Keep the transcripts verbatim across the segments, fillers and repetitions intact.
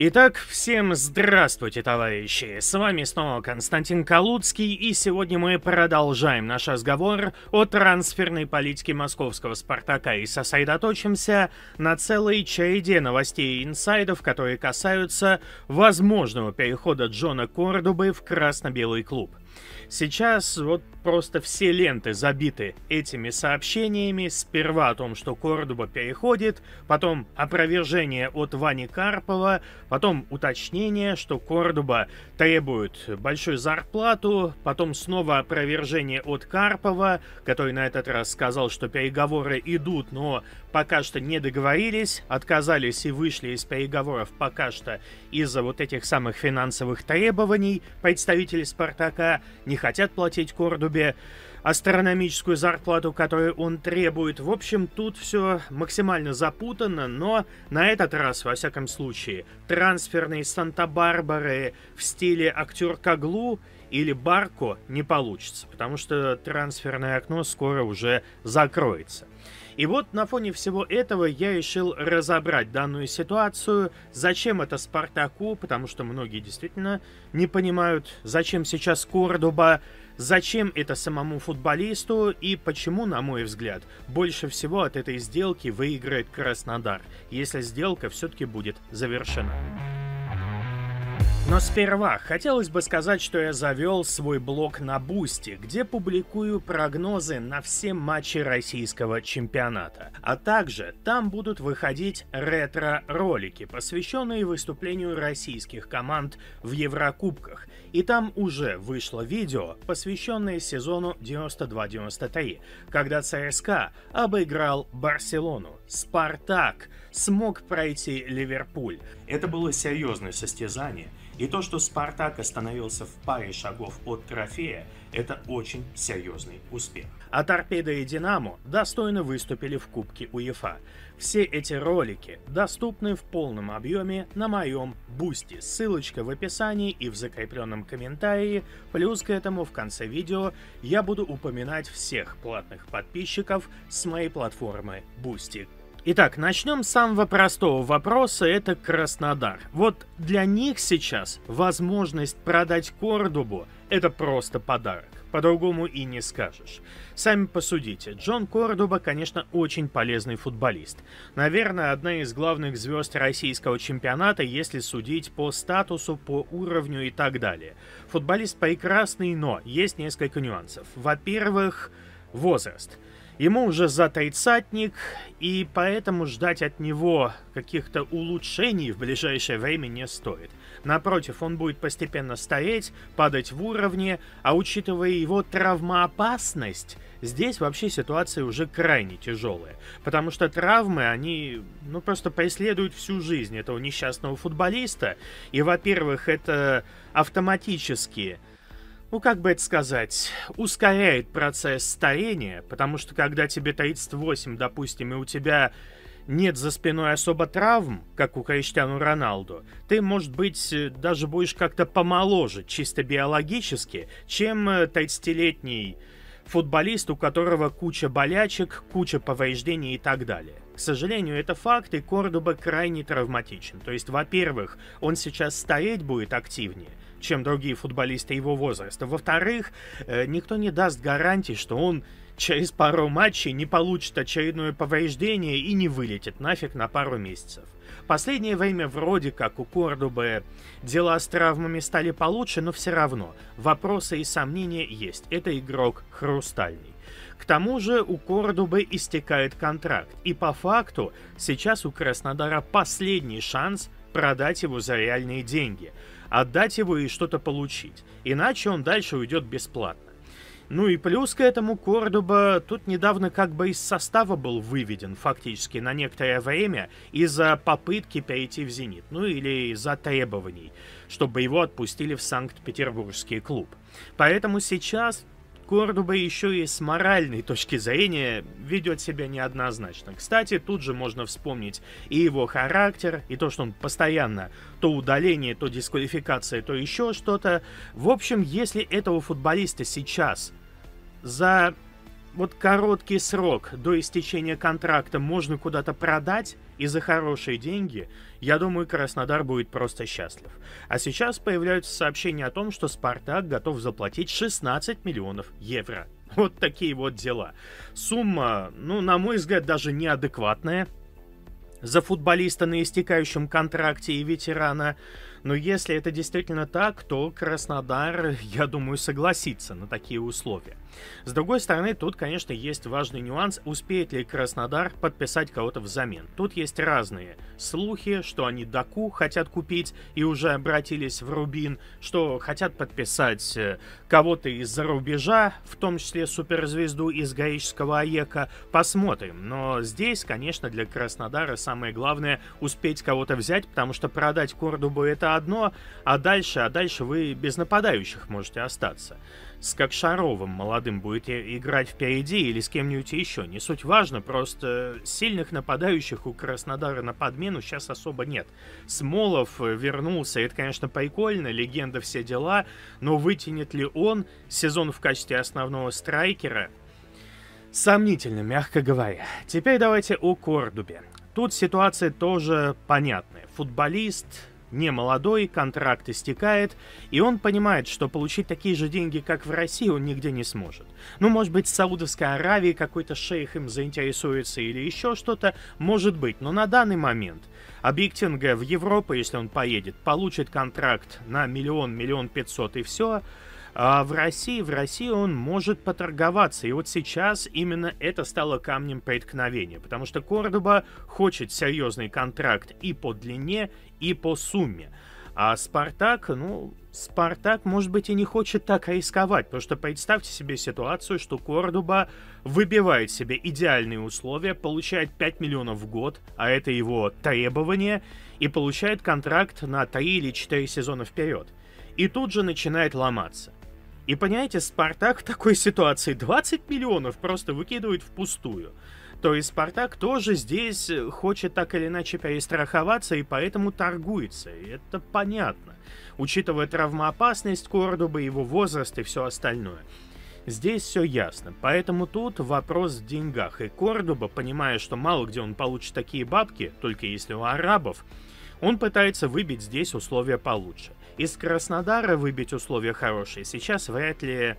Итак, всем здравствуйте, товарищи! С вами снова Константин Калуцкий, и сегодня мы продолжаем наш разговор о трансферной политике московского «Спартака» и сосредоточимся на целой череде новостей и инсайдов, которые касаются возможного перехода Джона Кордобы в красно-белый клуб. Сейчас вот просто все ленты забиты этими сообщениями. Сперва о том, что Кордоба переходит, потом опровержение от Вани Карпова, потом уточнение, что Кордоба требует большую зарплату, потом снова опровержение от Карпова, который на этот раз сказал, что переговоры идут, но пока что не договорились, отказались и вышли из переговоров пока что из-за вот этих самых финансовых требований. Представители «Спартака» не хотят платить Кордобе астрономическую зарплату, которую он требует. В общем, тут все максимально запутанно, но на этот раз, во всяком случае, трансферные Санта-Барбары в стиле актер Коглу или Барко не получится, потому что трансферное окно скоро уже закроется. И вот на фоне всего этого я решил разобрать данную ситуацию, зачем это Спартаку, потому что многие действительно не понимают, зачем сейчас Кордоба, зачем это самому футболисту и почему, на мой взгляд, больше всего от этой сделки выиграет Краснодар, если сделка все-таки будет завершена. Но сперва хотелось бы сказать, что я завел свой блог на Бусти, где публикую прогнозы на все матчи российского чемпионата. А также там будут выходить ретро-ролики, посвященные выступлению российских команд в Еврокубках. И там уже вышло видео, посвященное сезону девяносто два девяносто три, когда ЦСКА обыграл Барселону. Спартак смог пройти Ливерпуль. Это было серьезное состязание. И то, что Спартак остановился в паре шагов от трофея, это очень серьезный успех. А Торпедо и Динамо достойно выступили в Кубке УЕФА. Все эти ролики доступны в полном объеме на моем Бусти. Ссылочка в описании и в закрепленном комментарии. Плюс к этому в конце видео я буду упоминать всех платных подписчиков с моей платформы Бусти. Итак, начнем с самого простого вопроса, это Краснодар. Вот для них сейчас возможность продать Кордобу – это просто подарок, по-другому и не скажешь. Сами посудите, Джон Кордоба, конечно, очень полезный футболист. Наверное, одна из главных звезд российского чемпионата, если судить по статусу, по уровню и так далее. Футболист прекрасный, но есть несколько нюансов. Во-первых, возраст. Ему уже за тридцатник, и поэтому ждать от него каких-то улучшений в ближайшее время не стоит. Напротив, он будет постепенно стареть, падать в уровне, а учитывая его травмоопасность, здесь вообще ситуация уже крайне тяжелая. Потому что травмы, они ну, просто преследуют всю жизнь этого несчастного футболиста. И, во-первых, это автоматически... Ну, как бы это сказать, ускоряет процесс старения, потому что когда тебе тридцать восемь, допустим, и у тебя нет за спиной особо травм, как у Криштиану Роналду, ты, может быть, даже будешь как-то помоложе, чисто биологически, чем тридцатилетний футболист, у которого куча болячек, куча повреждений и так далее. К сожалению, это факт, и Кордоба крайне травматичен. То есть, во-первых, он сейчас стареть будет активнее, чем другие футболисты его возраста. Во-вторых, никто не даст гарантии, что он через пару матчей не получит очередное повреждение и не вылетит нафиг на пару месяцев. Последнее время вроде как у Кордобы дела с травмами стали получше, но все равно вопросы и сомнения есть. Это игрок хрустальный. К тому же у Кордобы истекает контракт, и по факту сейчас у Краснодара последний шанс продать его за реальные деньги, отдать его и что-то получить, иначе он дальше уйдет бесплатно. Ну и плюс к этому Кордоба тут недавно как бы из состава был выведен фактически на некоторое время из-за попытки перейти в «Зенит», ну или из-за требований, чтобы его отпустили в Санкт-Петербургский клуб. Поэтому сейчас Кордоба еще и с моральной точки зрения ведет себя неоднозначно. Кстати, тут же можно вспомнить и его характер, и то, что он постоянно то удаление, то дисквалификация, то еще что-то. В общем, если этого футболиста сейчас за вот короткий срок до истечения контракта можно куда-то продать, И за хорошие деньги, я думаю, Краснодар будет просто счастлив. А сейчас появляются сообщения о том, что «Спартак» готов заплатить шестнадцать миллионов евро. Вот такие вот дела. Сумма, ну, на мой взгляд, даже неадекватная за футболиста на истекающем контракте и ветерана. Но если это действительно так, то Краснодар, я думаю, согласится на такие условия. С другой стороны, тут, конечно, есть важный нюанс, успеет ли Краснодар подписать кого-то взамен. Тут есть разные слухи, что они Даку хотят купить и уже обратились в Рубин, что хотят подписать кого-то из-за рубежа, в том числе суперзвезду из гаического АЕКа. Посмотрим. Но здесь, конечно, для Краснодара самое главное успеть кого-то взять, потому что продать Кордобу это одно, а дальше, а дальше вы без нападающих можете остаться. С Кокшаровым молодым будете играть впереди или с кем-нибудь еще. Не суть важно, просто сильных нападающих у Краснодара на подмену сейчас особо нет. Смолов вернулся, это, конечно, прикольно, легенда, все дела, но вытянет ли он сезон в качестве основного страйкера? Сомнительно, мягко говоря. Теперь давайте о Кордобе. Тут ситуация тоже понятная. Футболист не молодой, контракт истекает, и он понимает, что получить такие же деньги, как в России, он нигде не сможет. Ну, может быть, в Саудовской Аравии какой-то шейх им заинтересуется или еще что-то, может быть, но на данный момент, объективно говоря, в Европу, если он поедет, получит контракт на миллион, миллион пятьсот и все. А в России, в России он может поторговаться. И вот сейчас именно это стало камнем преткновения. Потому что Кордоба хочет серьезный контракт и по длине, и по сумме. А Спартак, ну, Спартак, может быть, и не хочет так рисковать. Потому что представьте себе ситуацию, что Кордоба выбивает себе идеальные условия, получает пять миллионов в год, а это его требование, и получает контракт на три или четыре сезона вперед. И тут же начинает ломаться. И понимаете, Спартак в такой ситуации двадцать миллионов просто выкидывает впустую. То есть Спартак тоже здесь хочет так или иначе перестраховаться и поэтому торгуется. И это понятно, учитывая травмоопасность Кордобы, его возраст и все остальное. Здесь все ясно, поэтому тут вопрос в деньгах. И Кордоба, понимая, что мало где он получит такие бабки, только если у арабов, он пытается выбить здесь условия получше. Из Краснодара выбить условия хорошие сейчас вряд ли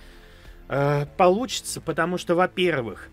э, получится, потому что, во-первых,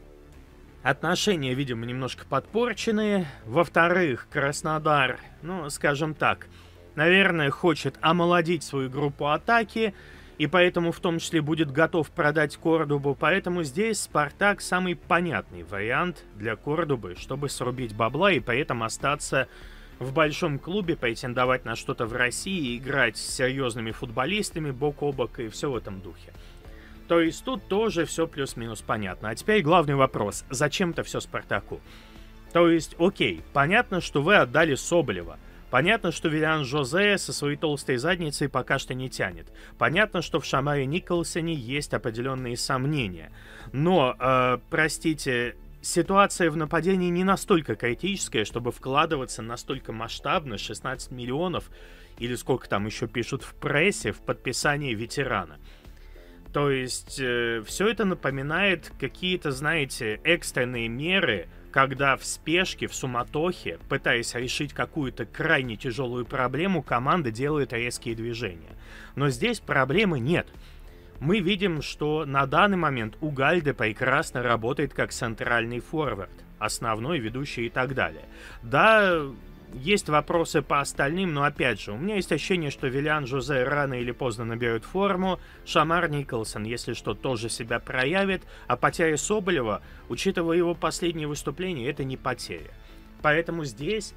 отношения, видимо, немножко подпорченные. Во-вторых, Краснодар, ну, скажем так, наверное, хочет омолодить свою группу атаки, и поэтому в том числе будет готов продать Кордобу. Поэтому здесь Спартак самый понятный вариант для Кордобы, чтобы срубить бабла и при этом остаться в большом клубе, претендовать на что-то в России, играть с серьезными футболистами бок о бок и все в этом духе. То есть тут тоже все плюс-минус понятно. А теперь главный вопрос. Зачем-то все Спартаку? То есть, окей, понятно, что вы отдали Соболева. Понятно, что Виллиан Жозе со своей толстой задницей пока что не тянет. Понятно, что в Шамаре Николсоне есть определенные сомнения. Но, э, простите, ситуация в нападении не настолько критическая, чтобы вкладываться настолько масштабно, шестнадцать миллионов, или сколько там еще пишут в прессе, в подписание ветерана. То есть, э, все это напоминает какие-то, знаете, экстренные меры, когда в спешке, в суматохе, пытаясь решить какую-то крайне тяжелую проблему, команда делает резкие движения. Но здесь проблемы нет. Мы видим, что на данный момент Угальде прекрасно работает как центральный форвард, основной, ведущий и так далее. Да, есть вопросы по остальным, но опять же, у меня есть ощущение, что Виллиан Жозе рано или поздно наберет форму, Шамар Николсон, если что, тоже себя проявит, а потеря Соболева, учитывая его последнее выступление, это не потеря. Поэтому здесь,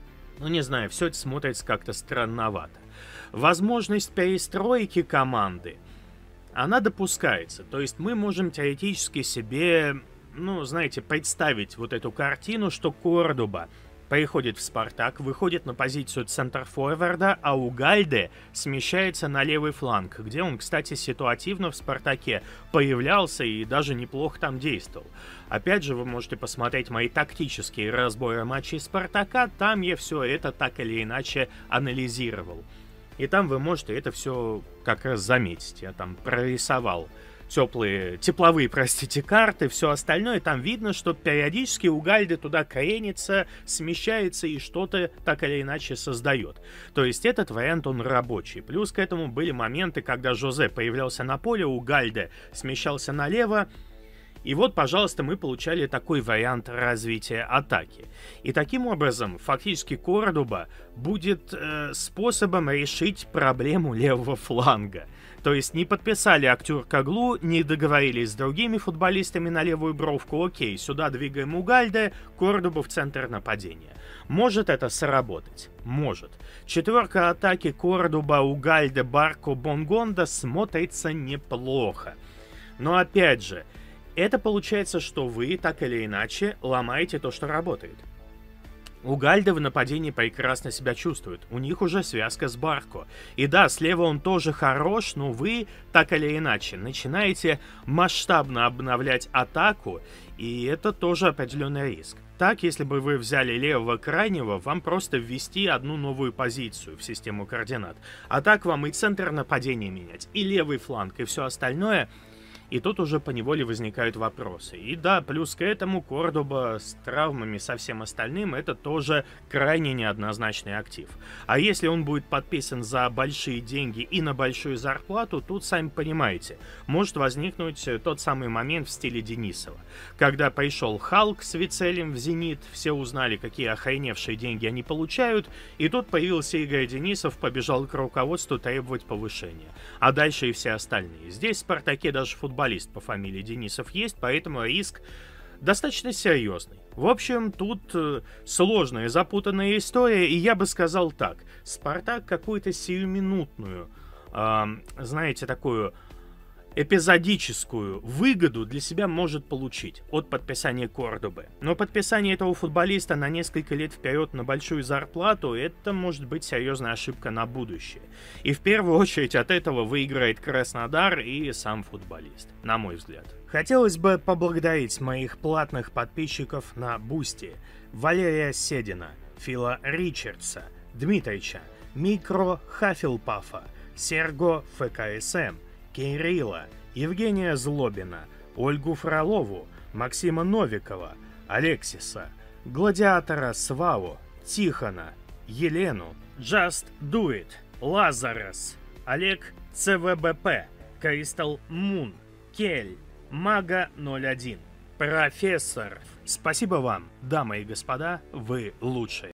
ну не знаю, все это смотрится как-то странновато. Возможность перестройки команды, она допускается. То есть мы можем теоретически себе, ну, знаете, представить вот эту картину, что Кордоба приходит в Спартак, выходит на позицию центр-форварда, а Угальде смещается на левый фланг, где он, кстати, ситуативно в Спартаке появлялся и даже неплохо там действовал. Опять же, вы можете посмотреть мои тактические разборы матчей Спартака, там я все это так или иначе анализировал. И там вы можете это все как раз заметить. Я там прорисовал теплые, тепловые, простите, карты, все остальное, там видно, что периодически у Гальды туда кренится, смещается и что-то так или иначе создает. То есть этот вариант, он рабочий. Плюс к этому были моменты, когда Жозе появлялся на поле, у Гальды смещался налево, и вот, пожалуйста, мы получали такой вариант развития атаки. И таким образом, фактически Кордоба будет э, способом решить проблему левого фланга. То есть не подписали Актюркоглу, не договорились с другими футболистами на левую бровку. Окей, сюда двигаем Угальде, Кордобу в центр нападения. Может это сработать? Может. Четверка атаки Кордоба, Угальде, Барко, Бонгонда смотрится неплохо. Но опять же, это получается, что вы, так или иначе, ломаете то, что работает. Угальде в нападении прекрасно себя чувствует. У них уже связка с Барко. И да, слева он тоже хорош, но вы, так или иначе, начинаете масштабно обновлять атаку, и это тоже определенный риск. Так, если бы вы взяли левого крайнего, вам просто ввести одну новую позицию в систему координат. А так вам и центр нападения менять, и левый фланг, и все остальное. И тут уже поневоле возникают вопросы. И да, плюс к этому Кордоба с травмами, со всем остальным, это тоже крайне неоднозначный актив. А если он будет подписан за большие деньги и на большую зарплату, тут, сами понимаете, может возникнуть тот самый момент в стиле Денисова. Когда пришел Халк с Вицелем в «Зенит», все узнали, какие охреневшие деньги они получают, и тут появился Игорь Денисов, побежал к руководству требовать повышения. А дальше и все остальные. Здесь в «Спартаке» даже футбол Футболист по фамилии Денисов есть, поэтому риск достаточно серьезный. В общем, тут э, сложная, запутанная история, и я бы сказал так. Спартак какую-то сиюминутную, э, знаете, такую эпизодическую выгоду для себя может получить от подписания Кордобы. Но подписание этого футболиста на несколько лет вперед на большую зарплату, это может быть серьезная ошибка на будущее. И в первую очередь от этого выиграет Краснодар и сам футболист, на мой взгляд. Хотелось бы поблагодарить моих платных подписчиков на Бусти: Валерия Седина, Фила Ричардса, Дмитрича, Микро Хафилпафа, Серго ФКСМ, Кирилла, Евгения Злобина, Ольгу Фролову, Максима Новикова, Алексиса, Гладиатора Сваву, Тихона, Елену, Just Do It, Лазарес, Олег ЦВБП, Кристал Мун, Кель, Мага ноль один, Профессор. Спасибо вам, дамы и господа, вы лучшие.